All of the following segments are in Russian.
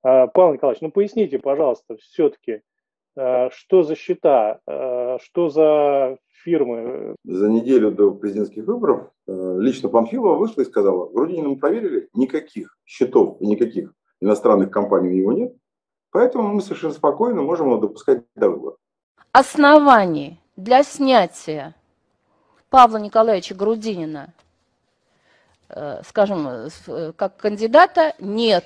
Павел Николаевич, ну поясните, пожалуйста, все-таки, что за счета, что за фирмы? За неделю до президентских выборов лично Панфилова вышла и сказала: Грудинина мы проверили, никаких счетов и никаких иностранных компаний у него нет, поэтому мы совершенно спокойно можем его допускать до выборов. Оснований для снятия Павла Николаевича Грудинина, скажем, как кандидата, нет.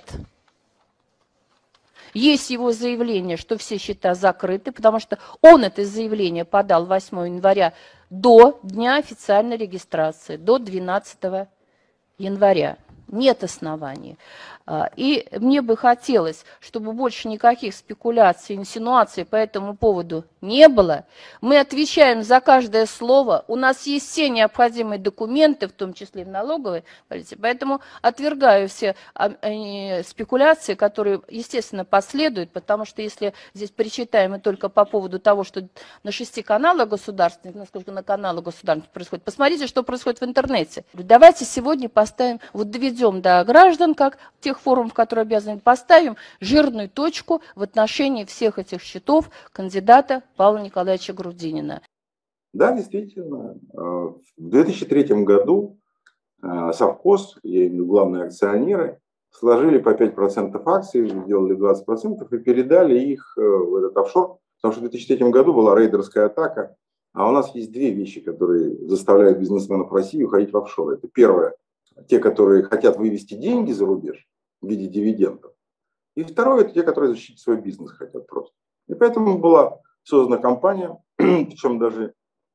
Есть его заявление, что все счета закрыты, потому что он это заявление подал 8 января до дня официальной регистрации, до 12 января. Нет оснований. И мне бы хотелось, чтобы больше никаких спекуляций, инсинуаций по этому поводу не было. Мы отвечаем за каждое слово. У нас есть все необходимые документы, в том числе и в налоговой полиции. Поэтому отвергаю все спекуляции, которые, естественно, последуют, потому что если здесь причитаем и только по поводу того, что на 6 каналах государственных, насколько на каналах государственных происходит, посмотрите, что происходит в интернете. Давайте сегодня поставим, вот доведем до граждан, как тех форумов, которые обязаны, поставим жирную точку в отношении всех этих счетов кандидата Павла Николаевича Грудинина. Да, действительно, в 2003 году совхоз и главные акционеры сложили по 5% акций, сделали 20% и передали их в этот офшор, потому что в 2003 году была рейдерская атака, а у нас есть две вещи, которые заставляют бизнесменов России уходить в офшоры. Это первое, те, которые хотят вывести деньги за рубеж в виде дивидендов. И второе, это те, которые защитить свой бизнес хотят просто. И поэтому была создана компания, причем даже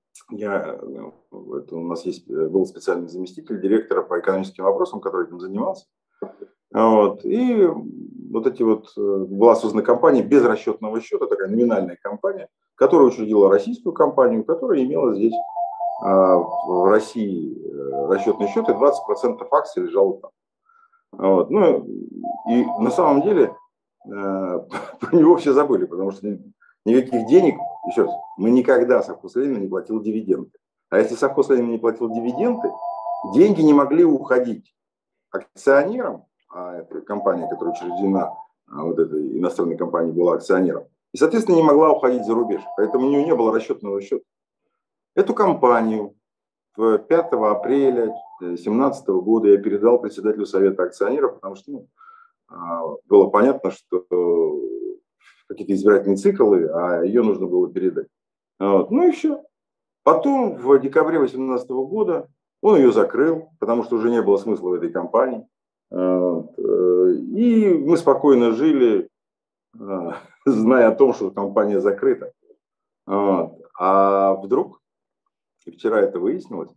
у нас был специальный заместитель директора по экономическим вопросам, который этим занимался. Вот. И была создана компания без расчетного счета, такая номинальная компания, которая учредила российскую компанию, которая имела здесь в России расчетный счет, и 20% акций лежало там. Вот. Ну, и на самом деле про него все забыли, потому что никаких денег, еще раз, мы никогда совхоз Ленина не платил дивиденды. А если совхоз Ленина не платил дивиденды, деньги не могли уходить акционерам, а это компания, которая учреждена, вот этой иностранной компании была акционером, и, соответственно, не могла уходить за рубеж. Поэтому у нее не было расчетного счета. Эту компанию 5 апреля 2017 года я передал председателю Совета акционеров, потому что было понятно, что какие-то избирательные циклы, а ее нужно было передать. Вот. Ну и все. Потом в декабре 2018 года он ее закрыл, потому что уже не было смысла в этой компании. Вот. И мы спокойно жили, зная о том, что компания закрыта. Вот. А вдруг, и вчера это выяснилось,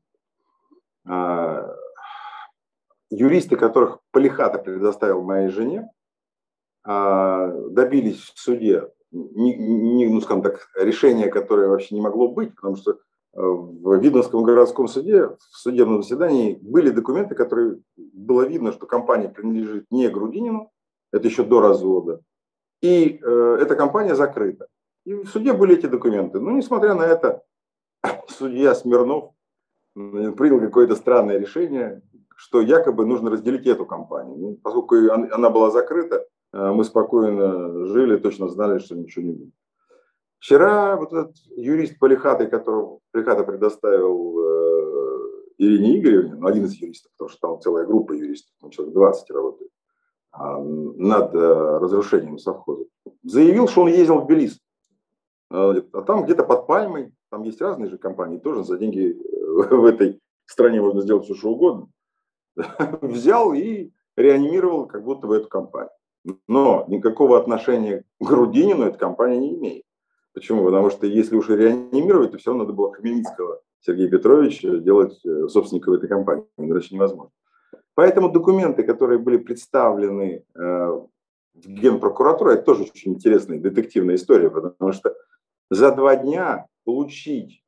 юристы, которых Полихата предоставил моей жене, добились в суде, ну, скажем так, решения, которое вообще не могло быть, потому что в Видновском городском суде, в судебном заседании были документы, которые было видно, что компания принадлежит не Грудинину, это еще до развода, и эта компания закрыта. И в суде были эти документы. Но, несмотря на это, судья Смирнов принял какое-то странное решение, что якобы нужно разделить эту компанию. Ну, поскольку она была закрыта, мы спокойно жили, точно знали, что ничего не будет. Вчера вот этот юрист Полихаты, которого Полихата предоставил Ирине Игоревне, ну, один из юристов, потому что там целая группа юристов, там человек 20 работает, над разрушением совхоза, заявил, что он ездил в Белиз. А там где-то под Пальмой, там есть разные же компании, тоже за деньги в этой стране можно сделать все, что угодно. Взял и реанимировал как будто бы эту компанию. Но никакого отношения к Грудинину эта компания не имеет. Почему? Потому что если уж реанимировать, то все равно надо было Хмельницкого Сергея Петровича делать собственником этой компании. Иначе невозможно. Поэтому документы, которые были представлены в Генпрокуратуру, это тоже очень интересная детективная история, потому что за 2 дня получить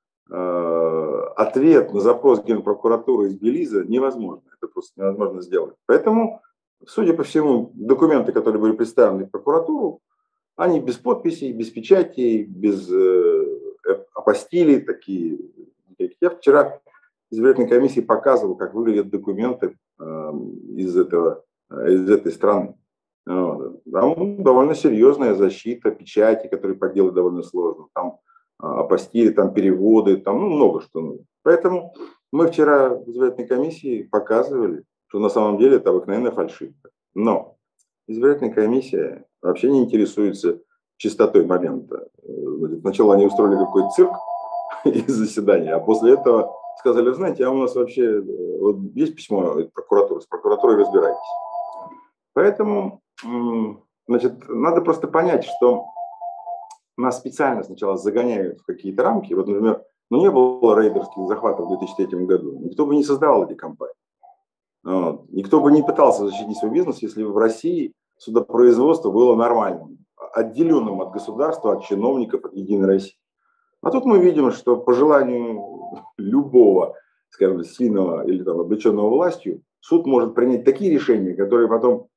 ответ на запрос Генпрокуратуры из Белиза невозможно. Это просто невозможно сделать. Поэтому, судя по всему, документы, которые были представлены в прокуратуру, они без подписей, без печатей, без апостилей такие. Я вчера избирательной комиссии показывал, как выглядят документы из этой страны. Вот. Там довольно серьезная защита, печати, которые подделать довольно сложно. Там апостили, там переводы, там много что нужно. Поэтому мы вчера в избирательной комиссии показывали, что на самом деле это обыкновенная фальшивка. Но избирательная комиссия вообще не интересуется чистотой момента. Сначала они устроили какой-то цирк из заседания, а после этого сказали, знаете, а у нас вообще вот есть письмо прокуратуры, с прокуратурой разбирайтесь. Поэтому, значит, надо просто понять, что нас специально сначала загоняют в какие-то рамки. Вот, например, не было рейдерских захватов в 2003 году. Никто бы не создавал эти компании. Вот. Никто бы не пытался защитить свой бизнес, если бы в России судопроизводство было нормальным, отделенным от государства, от чиновников, от Единой России. А тут мы видим, что по желанию любого, скажем, сильного или там, облеченного властью, суд может принять такие решения, которые потом,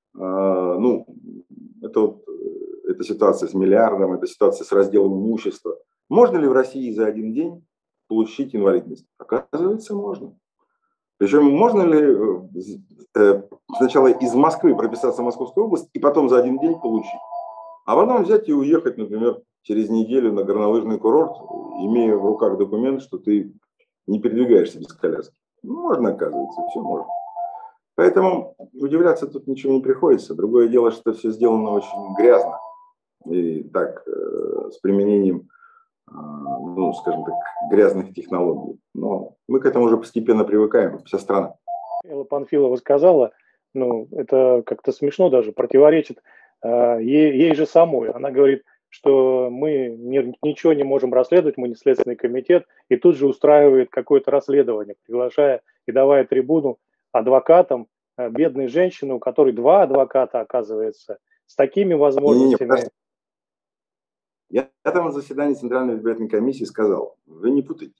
это ситуация с миллиардом, это ситуация с разделом имущества. Можно ли в России за один день получить инвалидность? Оказывается, можно. Причем можно ли сначала из Москвы прописаться в Московскую область и потом за один день получить? А потом взять и уехать, например, через неделю на горнолыжный курорт, имея в руках документ, что ты не передвигаешься без коляски. Можно, оказывается, все можно. Поэтому удивляться тут ничего не приходится. Другое дело, что все сделано очень грязно. И так, с применением, скажем так, грязных технологий. Но мы к этому уже постепенно привыкаем, вся страна. Элла Панфилова сказала, это как-то смешно даже, противоречит ей же самой. Она говорит, что мы ничего не можем расследовать, мы не Следственный комитет, и тут же устраивает какое-то расследование, приглашая и давая трибуну адвокатам, бедной женщине, у которой 2 адвоката, оказывается, с такими возможностями. Я там на заседании Центральной избирательной комиссии сказал, вы не путайте.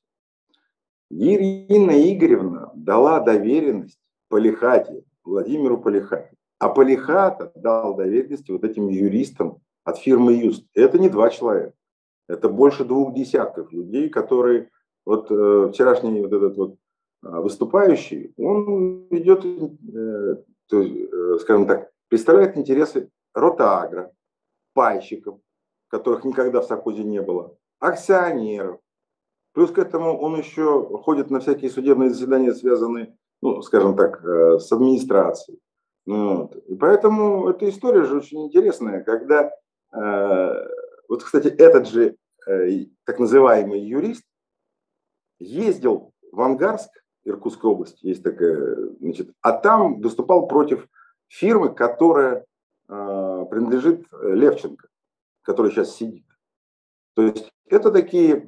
Ирина Игоревна дала доверенность Полихате, Владимиру Полихате. А Полихата дал доверенность вот этим юристам от фирмы Юст. Это не 2 человека. Это больше 2 десятков людей, которые... Вот вчерашний вот этот вот выступающий, он идет, скажем так, представляет интересы Ротагро, пайщиков, которых никогда в совхозе не было, акционеров. Плюс к этому он еще ходит на всякие судебные заседания, связанные, скажем так, с администрацией. Вот. И поэтому эта история же очень интересная, когда, вот, кстати, этот же так называемый юрист ездил в Ангарск, Иркутской области, есть такая, значит, а там выступал против фирмы, которая принадлежит Левченко, который сейчас сидит. То есть это такие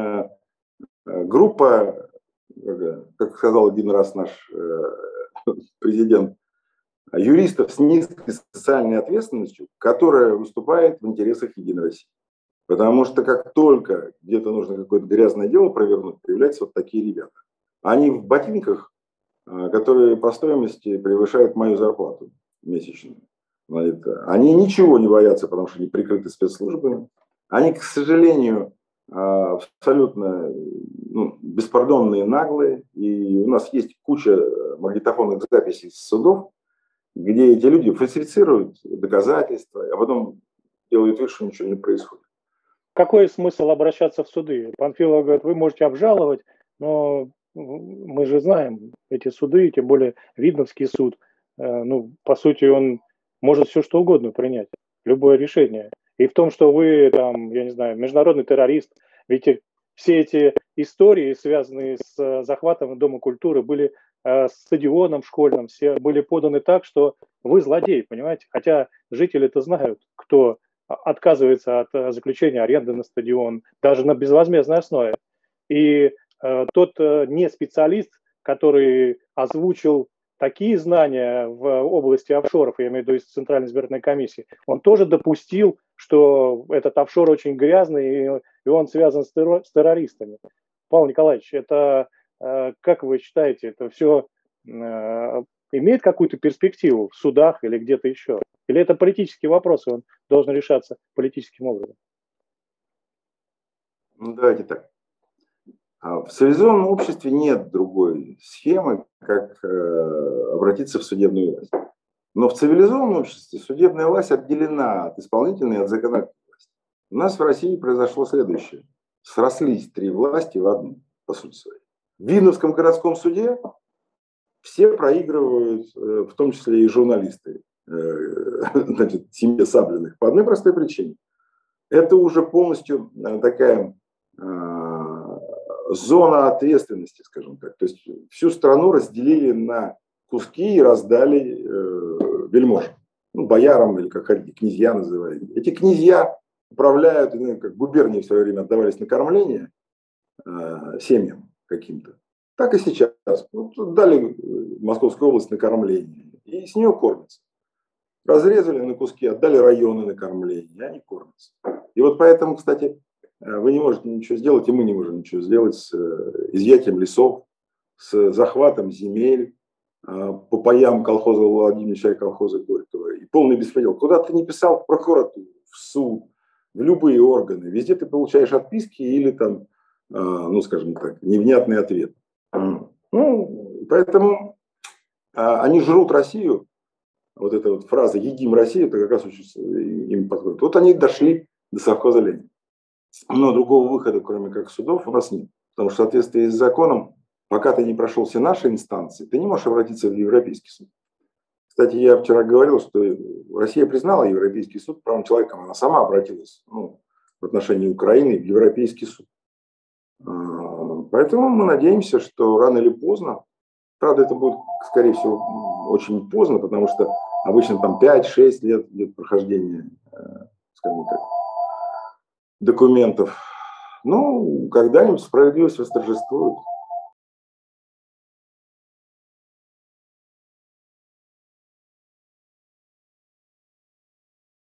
группа, как сказал один раз наш президент, юристов с низкой социальной ответственностью, которая выступает в интересах Единой России. Потому что как только где-то нужно какое-то грязное дело провернуть, появляются вот такие ребята. Они в ботинках, которые по стоимости превышают мою зарплату месячную. Они ничего не боятся, потому что они прикрыты спецслужбами. Они, к сожалению, абсолютно беспардонные, наглые. И у нас есть куча магнитофонных записей с судов, где эти люди фальсифицируют доказательства, а потом делают вид, что ничего не происходит. Какой смысл обращаться в суды? Панфилова говорит, вы можете обжаловать, но мы же знаем эти суды, тем более Видновский суд, по сути, он может все что угодно принять, любое решение. И в том, что вы, там, я не знаю, международный террорист, ведь все эти истории, связанные с захватом Дома культуры, были с стадионом школьным, все были поданы так, что вы злодей, понимаете? Хотя жители-то знают, кто отказывается от заключения аренды на стадион, даже на безвозмездной основе. И тот не специалист, который озвучил такие знания в области офшоров, я имею в виду из Центральной избирательной комиссии, он тоже допустил, что этот офшор очень грязный, и он связан с террористами. Павел Николаевич, это, как вы считаете, это все имеет какую-то перспективу в судах или где-то еще? Или это политический вопрос, и он должен решаться политическим образом? Давайте так. В цивилизованном обществе нет другой схемы, как обратиться в судебную власть. Но в цивилизованном обществе судебная власть отделена от исполнительной и от законодательной власти. У нас в России произошло следующее. Срослись три власти в одну, по сути своей. В Видновском городском суде все проигрывают, в том числе и журналисты, значит, семье Саблиных, по одной простой причине. Это уже полностью такая зона ответственности, скажем так. То есть всю страну разделили на куски и раздали вельможам, ну, боярам или как князья называют. Эти князья управляют, как губернии в свое время отдавались на кормление семьям каким-то. Так и сейчас. Вот дали Московскую область на кормление, и с нее кормятся. Разрезали на куски, отдали районы на кормление, и они кормятся. И вот поэтому, кстати, вы не можете ничего сделать, и мы не можем ничего сделать с изъятием лесов, с захватом земель, по паям колхоза Владимировича и колхоза Горького. И полный беспредел. Куда ты не писал, в прокуратуру, в суд, в любые органы, везде ты получаешь отписки или там, ну, скажем так, невнятный ответ. Ну, поэтому они жрут Россию. Вот эта вот фраза «едим Россию», это как раз очень им подходит. Вот они дошли до совхоза Ленина. Но другого выхода, кроме как судов, у нас нет. Потому что в соответствии с законом, пока ты не прошел все наши инстанции, ты не можешь обратиться в Европейский суд. Кстати, я вчера говорил, что Россия признала Европейский суд правом человека. Она сама обратилась в отношении Украины в Европейский суд. Поэтому мы надеемся, что рано или поздно, правда, это будет, скорее всего, очень поздно, потому что обычно там 5-6 лет идет прохождение, скажем так, документов. Ну, когда-нибудь справедливость восторжествует.